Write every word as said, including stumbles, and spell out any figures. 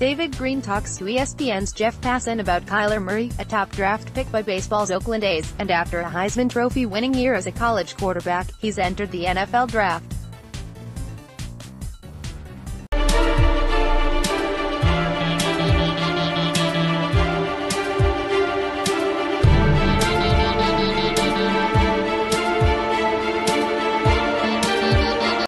David Greene talks to E S P N's Jeff Passan about Kyler Murray, a top draft pick by baseball's Oakland A's, and after a Heisman Trophy-winning year as a college quarterback, he's entered the N F L draft.